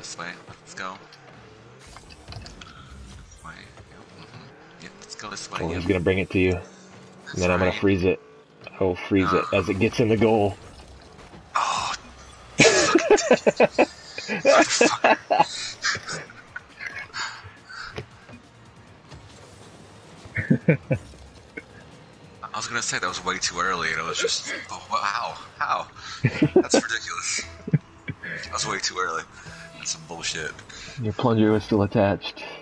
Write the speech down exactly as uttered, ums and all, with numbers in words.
this way. Let's go. This way. Yep. Mm-hmm. Yep. Let's go this way. Oh, yep. he's gonna bring it to you. That's And then I'm right. gonna freeze it. Oh, freeze Uh, it as it gets in the goal. Oh. Motherfucker. I was gonna say that was way too early, and it was just, oh, wow, how? That's ridiculous. That was way too early. That's some bullshit. Your plunger was still attached.